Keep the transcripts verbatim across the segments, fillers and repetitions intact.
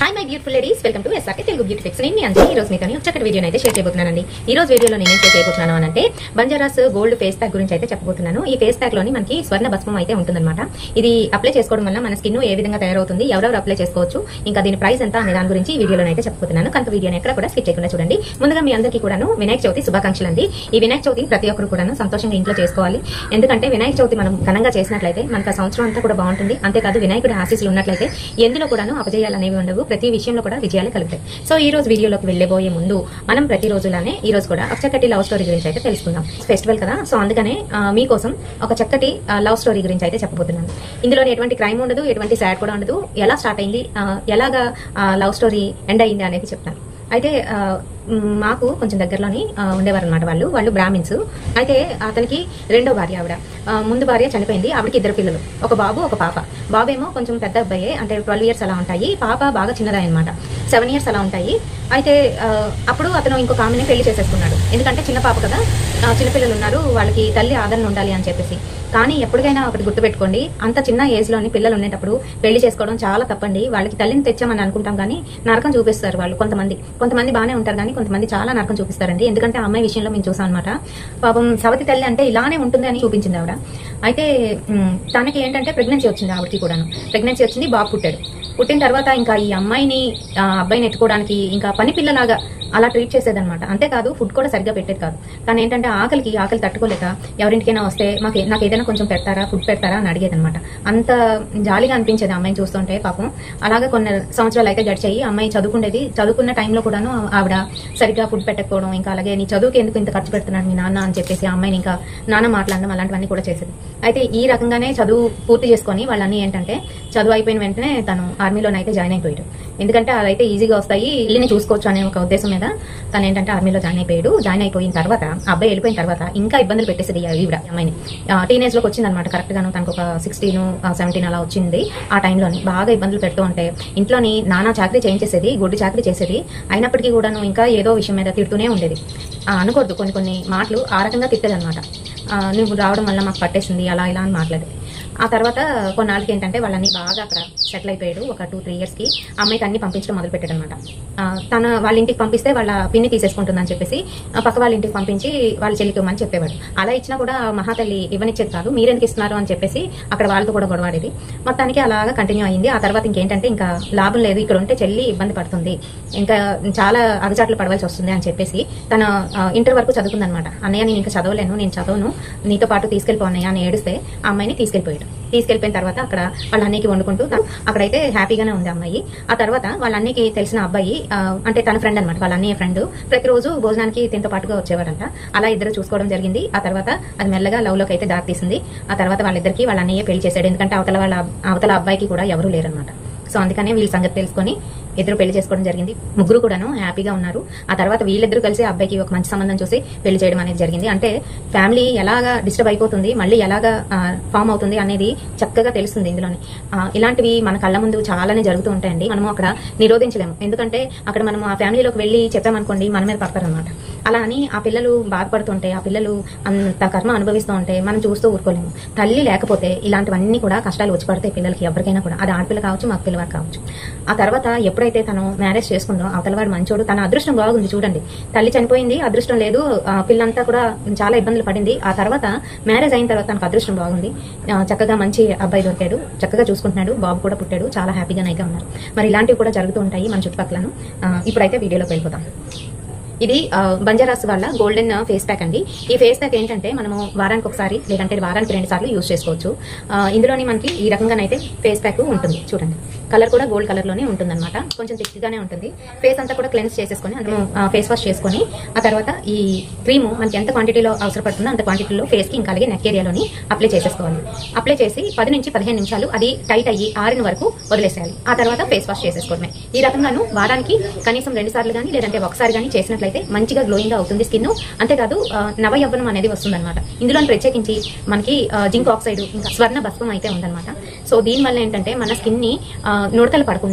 Hi my beautiful ladies, welcome to SRK Telugu beauty tips. నేను మీ అంజలి. ఈ రోజు మీకు ఒక చక్కటి వీడియోని అయితే షేర్ చేయబోతున్నానండి. ఈ రోజు వీడియోలో నేను ఏం షేర్ చేయబోతున్నాను అని అంటే బంజారాస్ గోల్డ్ ఫేస్ ప్యాక్ గురించి అయితే చెప్పబోతున్నాను. ఈ ఫేస్ ప్యాక్ లోని మనకి స్వర్ణ భస్మం అయితే ఉంటుందన్నమాట. ఇది అప్లై చేసుకోవడం వల్ల మన స్కిన్ ఏ విధంగా తయారవుతుంది, ఎవరెవరు అప్లై చేసుకోవచ్చు, ఇంకా దీని ప్రైస్ ఎంత అనే దాని గురించి ఈ వీడియోలో అయితే చెప్పబోతున్నాను. కనుక వీడియోని ఎక్కడ కూడా స్కిప్ చేయకుండా చూడండి. ముందుగా మీ అందరికీ కూడాను వినాయక చవితి శుభాకాంక్షలు అండి. ఈ వినాయక చవితి ప్రతి ఒక్కరు కూడా సంతోషంగా ఇంట్లో చేసుకోవాలి. ఎందుకంటే వినాయక చవితి మనం ఘనంగా చేసినట్లయితే మనకు సంవత్సరం అంతా కూడా బాగుంటుంది. అంతేకాదు వినాయకుడి ఆశీస్సులు ఉన్నట్లయితే ఎందులో కూడాను అపజయాలు అనేవి ఉండవు, ప్రతి విషయంలో కూడా విజయాలు కలుగుతాయి. సో ఈ రోజు వీడియోలోకి వెళ్లేబోయే ముందు మనం ప్రతి రోజులానే ఈ రోజు కూడా ఒక చక్కటి లవ్ స్టోరీ గురించి అయితే తెలుసుకుందాం. ఫెస్టివల్ కదా, సో అందుకనే మీకోసం ఒక చక్కటి లవ్ స్టోరీ గురించి అయితే చెప్పబోతున్నాను. ఇందులో ఎటువంటి క్రైమ్ ఉండదు, ఎటువంటి సాడ్ కూడా ఉండదు. ఎలా స్టార్ట్ అయింది, ఎలాగా లవ్ స్టోరీ ఎండ్ అయింది అనేది చెప్తాను. అయితే మాకు కొంచెం దగ్గరలోని ఉండేవారు అనమాట. వాళ్ళు వాళ్ళు బ్రాహ్మిన్స్. అయితే అతనికి రెండో భార్య, ఆవిడ ముందు భార్య చనిపోయింది. ఆవిడకి ఇద్దరు పిల్లలు, ఒక బాబు ఒక పాప. బాబు ఏమో కొంచెం పెద్ద అబ్బాయి, అంటే ట్వెల్వ్ ఇయర్స్ అలా ఉంటాయి. పాప బాగా చిన్నదాయి అనమాట, సెవెన్ ఇయర్స్ అలా ఉంటాయి. అయితే అప్పుడు అతను ఇంకొక ఆమెని పెళ్లి చేసేసుకున్నాడు. ఎందుకంటే చిన్న పాప కదా, చిన్నపిల్లలు ఉన్నారు, వాళ్ళకి తల్లి ఆదరణ ఉండాలి అని చెప్పేసి. కానీ ఎప్పటికైనా ఒకటి గుర్తుపెట్టుకోండి, అంత చిన్న ఏజ్ లోని పిల్లలు ఉండేటప్పుడు పెళ్లి చేసుకోవడం చాలా తప్పండి. వాళ్ళకి తల్లిని తెచ్చామని అనుకుంటాం కానీ నరకం చూపిస్తారు వాళ్ళు. కొంతమంది కొంతమంది బాగానే ఉంటారు కానీ కొంతమంది చాలా నరకం చూపిస్తారండి. ఎందుకంటే ఆ అమ్మాయి విషయంలో మేము చూసాం అనమాట. పాపం సవతి తల్లి అంటే ఇలానే ఉంటుంది అని చూపించింది ఆవిడ. అయితే తనకి ఏంటంటే ప్రెగ్నెన్సీ వచ్చింది, ఆవిడకి కూడాను ప్రెగ్నెన్సీ వచ్చింది. బాబు పుట్టాడు. పుట్టిన తర్వాత ఇంకా ఈ అమ్మాయిని అబ్బాయిని ఎత్తుకోవడానికి ఇంకా పని పిల్లలాగా అలా ట్రీట్ చేసేదనమాట. అంతేకాదు ఫుడ్ కూడా సరిగ్గా పెట్టేది కాదు. కానీ ఏంటంటే ఆకలికి ఆకలి తట్టుకోలేక ఎవరింటికైనా వస్తే మాకు నాకు ఏదైనా కొంచెం పెడతారా, ఫుడ్ పెడతారా అని అడిగేది అనమాట. అంత జాలిగా అనిపించేది అమ్మాయిని చూస్తుంటే. పాపం అలాగే కొన్ని సంవత్సరాలు అయితే గడిచాయి. అమ్మాయి చదువుకునేది. చదువుకున్న టైంలో కూడాను ఆవిడ సరిగ్గా ఫుడ్ పెట్టకపోవడం, ఇంకా అలాగే నీ చదువుకి ఎందుకు ఇంత ఖర్చు పెడుతున్నాడు మీ నాన్న అని చెప్పేసి ఆ అమ్మాయిని ఇంకా నాన్న మాట్లాడడం అలాంటివన్నీ కూడా చేసేది. అయితే ఈ రకంగానే చదువు పూర్తి చేసుకొని వాళ్ళన్నీ ఏంటంటే చదువు అయిపోయిన వెంటనే తను ఆర్మీలోనైతే జాయిన్ అయిపోయాడు. ఎందుకంటే అదైతే ఈజీగా వస్తాయి, ఇల్లుని చూసుకోవచ్చు అనే ఒక ఉద్దేశం మీద తను ఏంటంటే ఆర్మీలో జాయిన్ అయిపోయాడు. జాయిన్ అయిపోయిన తర్వాత అబ్బాయి వెళ్ళిపోయిన తర్వాత ఇంకా ఇబ్బందులు పెట్టేసేది ఈవిడ అమ్మాయిని. టీనేజ్ లోకి వచ్చింది అనమాట. కరెక్ట్ గాను తనకు ఒక సిక్స్టీన్ సెవెంటీన్ అలా వచ్చింది. ఆ టైంలోని బాగా ఇబ్బందులు పెడుతూ ఉంటే ఇంట్లోని నానా చాకరీ చేయించేసేది, గుడ్డి చాకరీ చేసేది. అయినప్పటికీ కూడాను ఇంకా ఏదో విషయం మీద తిడుతూనే ఉండేది. అనకూడదు కొన్ని కొన్ని మాటలు ఆ రకంగా తిట్టేది అనమాట. నువ్వు రావడం వల్ల మాకు పట్టేసింది అలా ఇలా అని మాట్లాడేది. ఆ తర్వాత కొన్నాళ్ళకి ఏంటంటే వాళ్ళని బాగా అక్కడ సెటిల్ అయిపోయాడు. ఒక టూ త్రీ ఇయర్స్ కి అమ్మాయికి అన్ని పంపించడం మొదలు పెట్టాడు అనమాట. తన వాళ్ళ ఇంటికి పంపిస్తే వాళ్ళ పిన్ని తీసేసుకుంటుందని చెప్పేసి పక్క వాళ్ళ ఇంటికి పంపించి వాళ్ళ చెల్లికి ఇవ్వమని చెప్పేవాడు. అలా ఇచ్చినా కూడా మహాతల్లి ఇవ్వనిచ్చేది కాదు. మీరెందుకు ఇస్తున్నారు అని చెప్పేసి అక్కడ వాళ్ళతో కూడా గొడవాడేది. మొత్తానికి అలాగా కంటిన్యూ అయింది. ఆ తర్వాత ఇంకేంటంటే ఇంకా లాభం లేదు, ఇక్కడ ఉంటే చెల్లి ఇబ్బంది పడుతుంది, ఇంకా చాలా అగచాట్లు పడవలసి వస్తుంది అని చెప్పేసి తన ఇంటర్ వరకు చదువుకుందనమాట. అన్నయ్య నేను ఇంకా చదవలేను, నేను చదవను, నీతో పాటు తీసుకెళ్ళిపోన్నయ్య అని ఏడిస్తే ఆ అమ్మాయిని తీసుకెళ్ళిపోయాడు. తీసుకెళ్లిపోయిన తర్వాత అక్కడ వాళ్ళ అన్నయ్యకి వండుకుంటూ అక్కడైతే హ్యాపీగానే ఉంది అమ్మాయి. ఆ తర్వాత వాళ్ళ అన్నయ్యకి తెలిసిన అబ్బాయి, అంటే తన ఫ్రెండ్ అనమాట, వాళ్ళ అన్నయ్య ఫ్రెండ్, ప్రతిరోజు భోజనానికి తింతో పాటుగా వచ్చేవారంట. అలా ఇద్దరు చూసుకోవడం జరిగింది. ఆ తర్వాత అది మెల్లగా లవ్ లోకి అయితే దారి తీసింది. ఆ తర్వాత వాళ్ళిద్దరికి వాళ్ళ అన్నయ్య పెళ్లి చేశాడు. ఎందుకంటే అవతల వాళ్ళ అవతల అబ్బాయికి కూడా ఎవరూ లేరనమాట. సో అందుకనే వీళ్ళ సంగతి తెలుసుకొని ఇద్దరు పెళ్లి చేసుకోవడం జరిగింది. ముగ్గురు కూడాను హ్యాపీగా ఉన్నారు. ఆ తర్వాత వీళ్ళిద్దరు కలిసి అబ్బాయికి ఒక మంచి సంబంధం చూసి పెళ్లి చేయడం అనేది జరిగింది. అంటే ఫ్యామిలీ ఎలాగా డిస్టర్బ్ అయిపోతుంది, మళ్ళీ ఎలాగా ఫామ్ అవుతుంది అనేది చక్కగా తెలుస్తుంది ఇందులోని. ఇలాంటివి మన కళ్ళ ముందు చాలానే జరుగుతూ ఉంటాయండి. మనము అక్కడ నిరోధించలేము. ఎందుకంటే అక్కడ మనం ఆ ఫ్యామిలీలోకి వెళ్ళి చెప్పామనుకోండి మన మీద పడతారనమాట. అలా అని ఆ పిల్లలు బాధపడుతుంటే, ఆ పిల్లలు అంత కర్మ అనుభవిస్తూ ఉంటే మనం చూస్తూ ఊరుకోలేము. తల్లి లేకపోతే ఇలాంటివన్నీ కూడా కష్టాలు వచ్చి పడతాయి పిల్లలకి, ఎవరికైనా కూడా. అది ఆడపిల్ల కావచ్చు, మగ పిల్లవాడు కావచ్చు. ఆ తర్వాత ఎప్పుడైతే తను మ్యారేజ్ చేసుకుందో అవతలవాడు మంచోడు, తన అదృష్టం బాగుంది చూడండి. తల్లి చనిపోయింది, అదృష్టం లేదు, పిల్లంతా కూడా చాలా ఇబ్బందులు పడింది. ఆ తర్వాత మ్యారేజ్ అయిన తర్వాత తనకు అదృష్టం బాగుంది, చక్కగా మంచి అబ్బాయి దొరికాడు, చక్కగా చూసుకుంటున్నాడు, బాబు కూడా పుట్టాడు, చాలా హ్యాపీగా నైగా ఉన్నారు. మరి ఇలాంటివి కూడా జరుగుతూ ఉంటాయి మన చుట్టుపక్కలను. ఇప్పుడైతే వీడియోలోకి వెళ్ళిపోతాం. ఇది బంజారాస్ వాళ్ళ గోల్డెన్ ఫేస్ ప్యాక్ అండి. ఈ ఫేస్ ప్యాక్ ఏంటంటే మనము వారానికి ఒకసారి లేదంటే వారానికి రెండు సార్లు యూజ్ చేసుకోవచ్చు. ఇందులోని మనకి ఈ రకంగానైతే ఫేస్ ప్యాక్ ఉంటుంది చూడండి. కలర్ కూడా గోల్డ్ కలర్ లోనే ఉంటుంది అనమాట. కొంచెం థిక్ గానే ఉంటుంది. ఫేస్ అంతా కూడా క్లెన్స్ చేసేసుకొని అందులో ఫేస్ వాష్ చేసుకొని ఆ తర్వాత ఈ క్రీమ్ మనకి ఎంత క్వాంటిటీలో అవసరపడుతుందో అంత క్వాంటిటీలో ఫేస్ కి ఇంకా అలాగే నెక్ ఏరియాలోని అప్లై చేసేసుకోవాలి. అప్లై చేసి పది నుంచి పదిహేను నిమిషాలు అది టైట్ అయ్యి ఆరిన వరకు వదిలేసేయాలి. ఆ తర్వాత ఫేస్ వాష్ చేసేసుకోవడమే. ఈ రకంగాను వారానికి కనీసం రెండు సార్లు కానీ లేదంటే ఒకసారి కానీ చేసినట్లయితే మంచిగా గ్లోయింగ్ గా అవుతుంది స్కిన్. అంతేకాదు నవ యవ్వనం అనేది వస్తుంది అనమాట. ఇందులో ప్రత్యేకించి మనకి జింక్ ఆక్సైడ్ ఇంకా స్వర్ణ భస్మం అయితే ఉందన్నమాట. సో దీని వల్ల ఏంటంటే మన స్కిన్ ని నుడతలు పడకుండా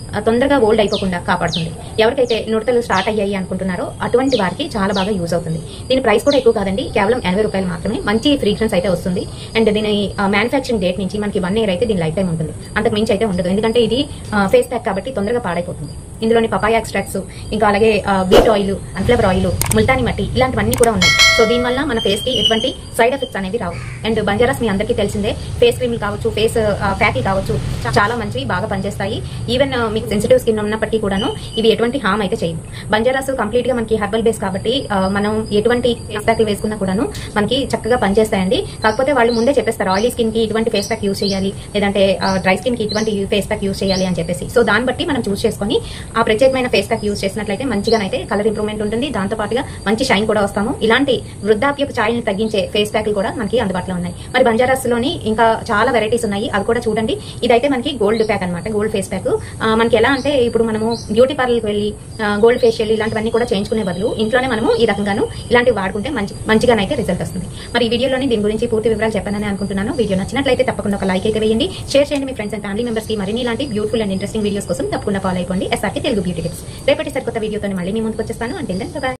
తొందరగా ఓల్డ్ అయిపోకుండా కాపాడుతుంది. ఎవరికైతే నుడతలు స్టార్ట్ అయ్యాయి అనుకుంటున్నారో అటువంటి వారికి చాలా బాగా యూజ్ అవుతుంది. దీని ప్రైస్ కూడా ఎక్కువ కాదండి, కేవలం ఎనభై రూపాయలు మాత్రమే. మంచి ఫ్రీగ్రెన్స్ అయితే వస్తుంది. అండ్ దీని మ్యానుఫ్యాక్చరింగ్ డేట్ నుంచి మనకి వన్ ఇయర్ అయితే దీని లైఫ్ టైం ఉంటుంది, అంతకు మించి అయితే ఉండదు. ఎందుకంటే ఇది ఫేస్ ప్యాక్ కాబట్టి తొందరగా పాడైపోతుంది. ఇందులోని పపాయ ఎక్స్ట్రాక్ట్స్, ఇంకా అలాగే beet oil, sunflower oil, multani mitti ఇలాంటివన్నీ కూడా ఉన్నాయి. సో దీనివల్ల మన ఫేస్ కి ఎటువంటి సైడ్ ఎఫెక్ట్స్ అనేవి రావు. అండ్ బంజారాస్ మీ అందరికీ తెలిసిందే, ఫేస్ క్రీమ్లు కావచ్చు, ఫేస్ ప్యాక్ కావచ్చు, చాలా మంచివి, బాగా పనిచేస్తాయి. ఈవెన్ మీకు సెన్సిటివ్ స్కిన్ ఉన్నప్పటికీ కూడాను ఇవి ఎటువంటి హామ్ అయితే చేయవు. బంజారాస్ కంప్లీట్ గా మనకి హెర్బల్ బేస్ కాబట్టి మనం ఎటువంటి ఫేస్ ప్యాక్ వేసుకున్నా కూడాను మనకి చక్కగా పనిచేస్తాయండి. కాకపోతే వాళ్ళు ముందే చెప్పేస్తారు ఆయిలీ స్కిన్ కి ఇటువంటి ఫేస్ ప్యాక్ యూజ్ చేయాలి, లేదంటే డ్రై స్కిన్ కి ఇటువంటి ఫేస్ ప్యాక్ యూజ్ చేయాలి అని చెప్పేసి. సో దాన్ని బట్టి మనం చూస్ చేసుకుని ఆ ప్రత్యేకమైన ఫేస్ ప్యాక్ యూజ్ చేసినట్లయితే మంచిగానైతే కలర్ ఇంప్రూవ్మెంట్ ఉంటుంది, దాంతో పాటుగా మంచి షైన్ కూడా వస్తాము. ఇలాంటి వృద్ధాప్యపు ఛాయల్ని తగ్గించే ఫేస్ ప్యాక్లు కూడా మనకి అందుబాటులో ఉన్నాయి. మరి బంజారాస్ లోని ఇంకా చాలా వెరైటీస్ ఉన్నాయి, అవి కూడా చూడండి. ఇదైతే మనకి గోల్డ్ ప్యాక్ అనమాట, గోల్డ్ ఫేస్ ప్యాక్. మనకి ఎలా అంటే ఇప్పుడు మనము బ్యూటీ పార్లర్కి వెళ్ళి గోల్డ్ ఫేషియల్ ఇలాంటివన్నీ కూడా చేయించుకునే బదులు ఇంట్లోనే మనము ఈ రకంగాను ఇలాంటివి వాడుకుంటే మంచి మంచిగానైతే రిజల్ట్ వస్తుంది. మరి ఈ వీడియోలోని దీని గురించి పూర్తి వివరాలు చెప్పానని అనుకుంటున్నాను. వీడియో నచ్చినట్లయితే తప్పకుండా ఒక లైక్ అయితే వేయండి, షేర్ చేయండి మీ ఫ్రెండ్స్ అండ్ ఫ్యామిలీ మెంబర్స్ కి. మరిన్ని ఇలాంటి బ్యూటిఫుల్ అండ్ ఇంట్రెస్టింగ్ వీడియోస్ కోసం తప్పకుండా ఫాలో అయిపోండి ఎస్ఆర్కే తెలుగు బ్యూటీ టిప్స్. రేపటి సరికొత్త వీడియోతో మళ్ళీ మీ ముందుకు వచ్చేస్తాను. అంటే